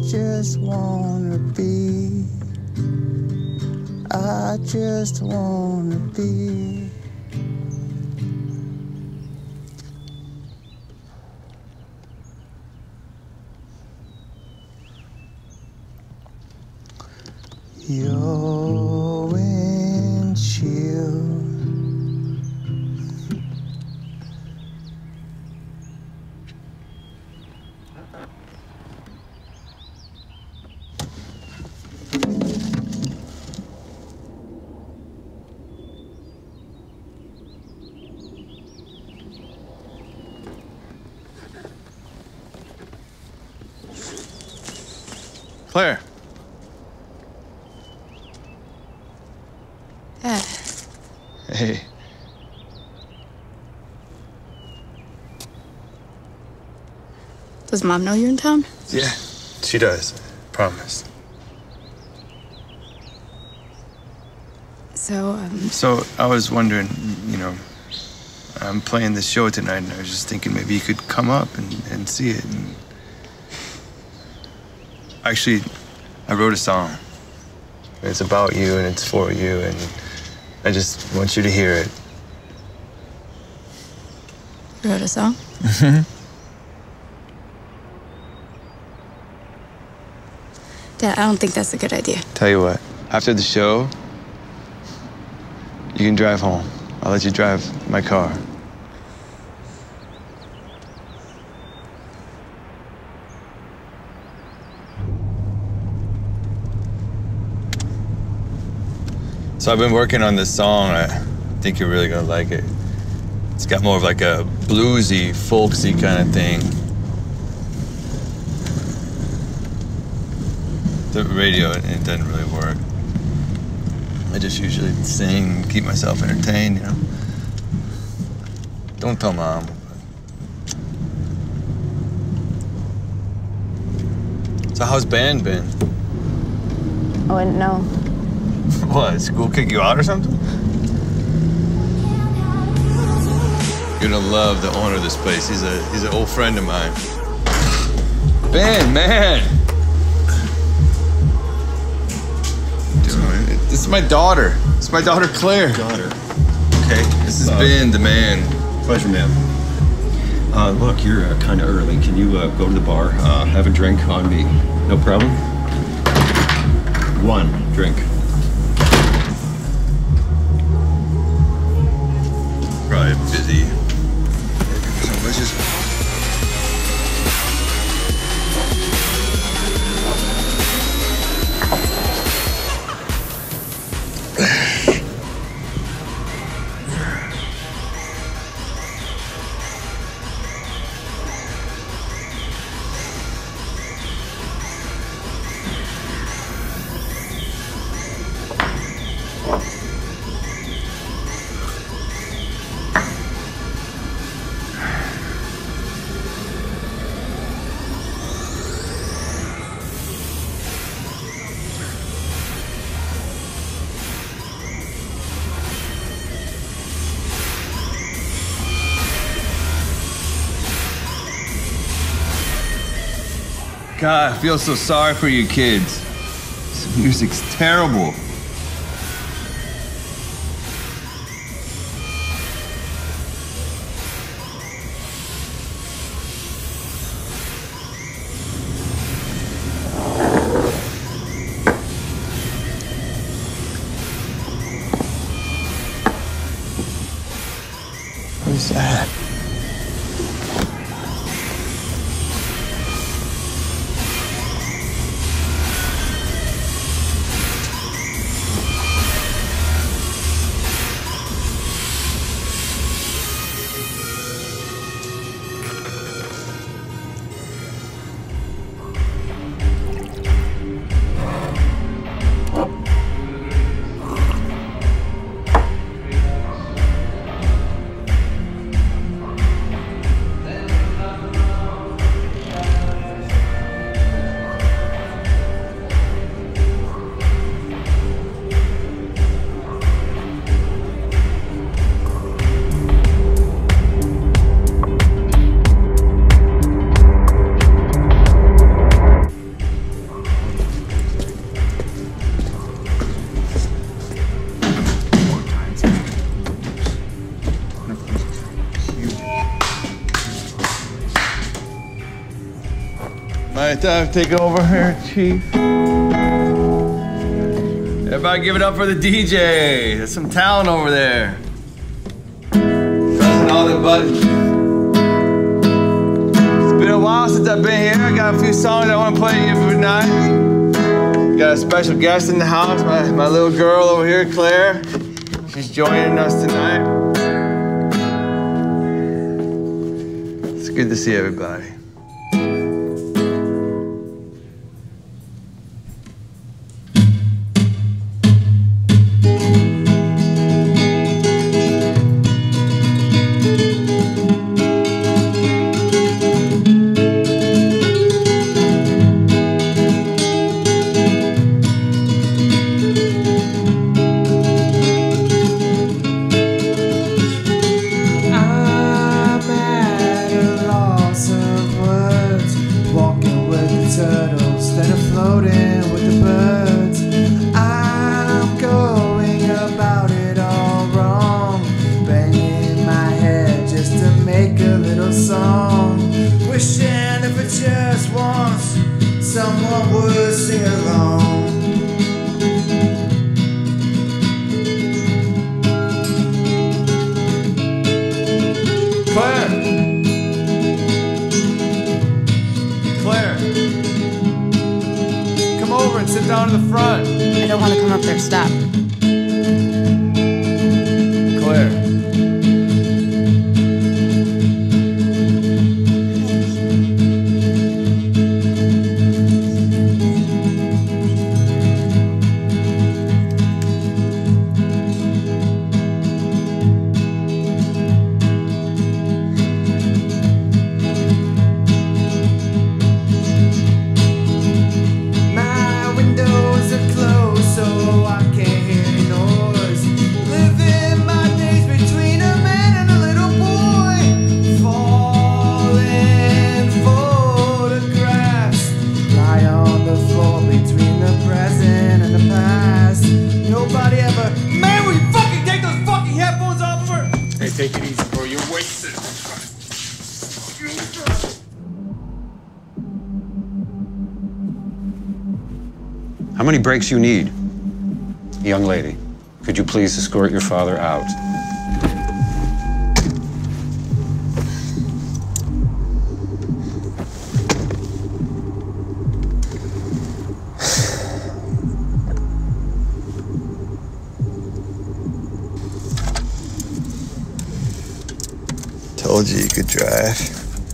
just wanna be. I just wanna be. Your windshield. Claire. Hey. Does Mom know you're in town? Yeah, she does. Promise. So I was wondering, you know, I'm playing this show tonight, and I was just thinking maybe you could come up and see it. And actually, I wrote a song. It's about you, and it's for you, and I just want you to hear it. You wrote a song? Mm-hmm. Dad, I don't think that's a good idea. Tell you what, after the show, you can drive home. I'll let you drive my car. So I've been working on this song. I think you're really gonna like it. It's got more of like a bluesy, folksy kind of thing. The radio, it doesn't really work. I just usually sing, keep myself entertained, you know. Don't tell Mom. So how's band been? I wouldn't know. What, school kick you out or something? You're gonna love the owner of this place. He's an old friend of mine. Ben, man! This is my daughter. This is my daughter, Claire. Daughter. Okay, this is Ben, the man. Pleasure, ma'am. Look, you're kind of early. Can you go to the bar, have a drink on me? No problem? One drink. Probably busy. So let's just... God, I feel so sorry for you kids. This music's terrible. What is that? Might take over here, Chief. Everybody give it up for the DJ. There's some talent over there. Pressing all the buttons. It's been a while since I've been here. I got a few songs I want to play for tonight. Got a special guest in the house, my little girl over here, Claire. She's joining us tonight. It's good to see everybody. How many breaks you need? Young lady, could you please escort your father out? Told you could drive.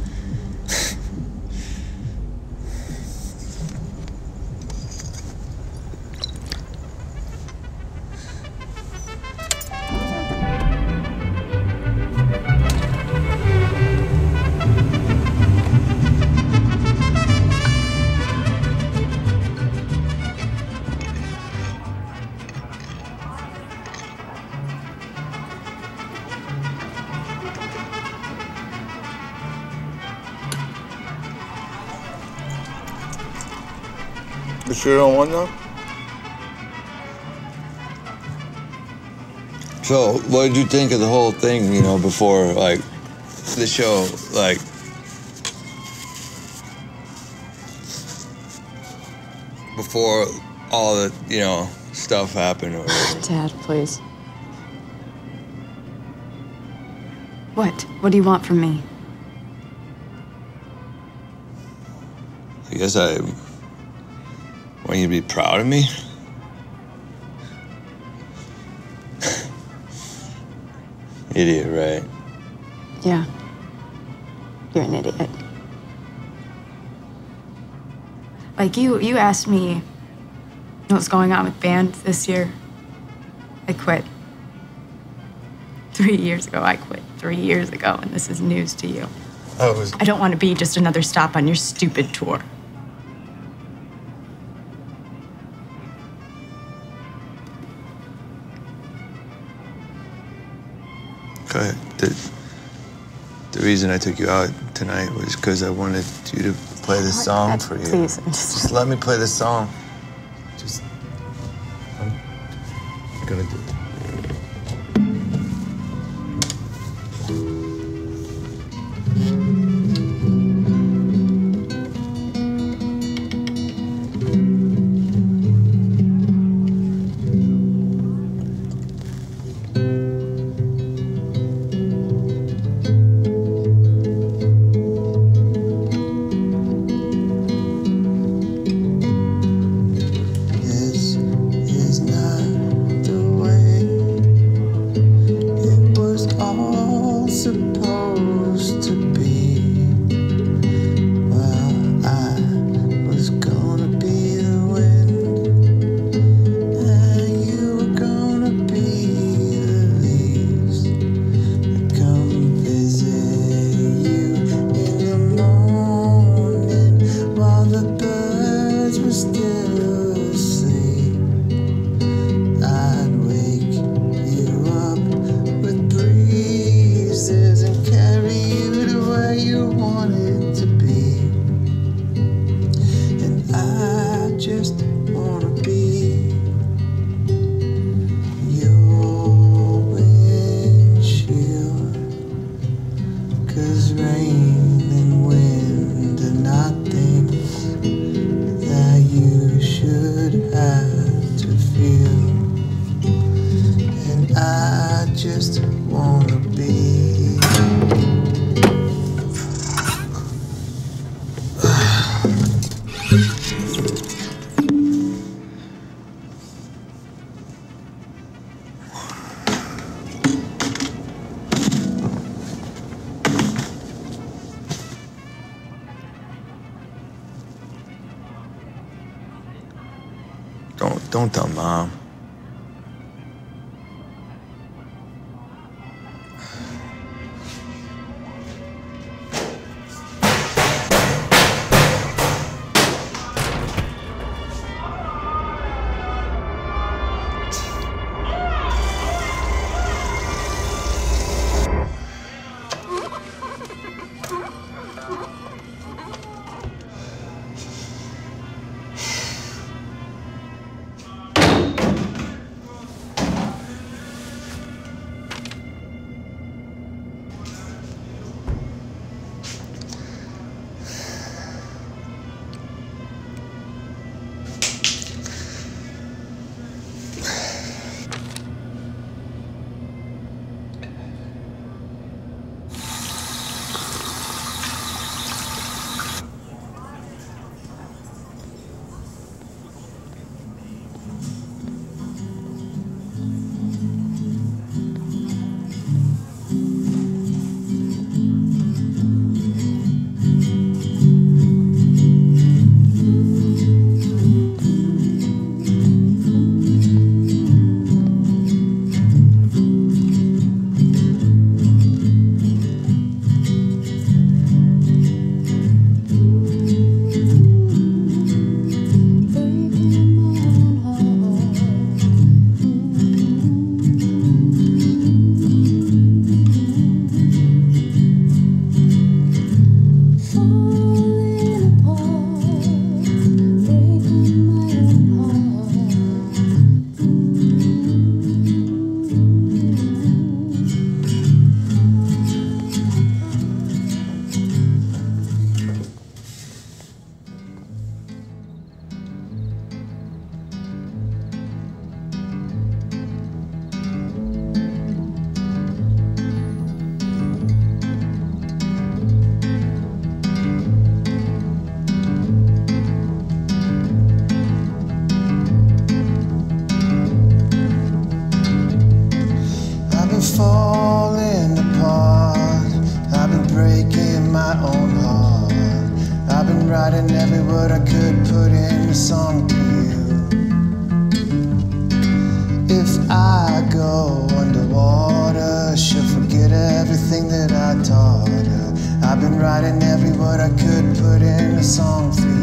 You sure don't want none? So, what did you think of the whole thing, you know, before, like, the show, like... Before all the, you know, stuff happened or... Dad, please. What? What do you want from me? I guess I want you to be proud of me. Idiot, right? Yeah. You're an idiot. Like, you asked me what's going on with band this year. I quit. 3 years ago, I quit. 3 years ago, and this is news to you. I don't want to be just another stop on your stupid tour. Okay. The reason I took you out tonight was because I wanted you to play this song for you. Please, just let me play this song. I'm gonna do it. rain and wind are not things that you should have to feel. And I just wanna be. Don't tell Mom. Falling apart, I've been breaking my own heart. I've been writing every word I could put in a song to you. If I go underwater, she'll forget everything that I taught her. I've been writing every word I could put in a song for you.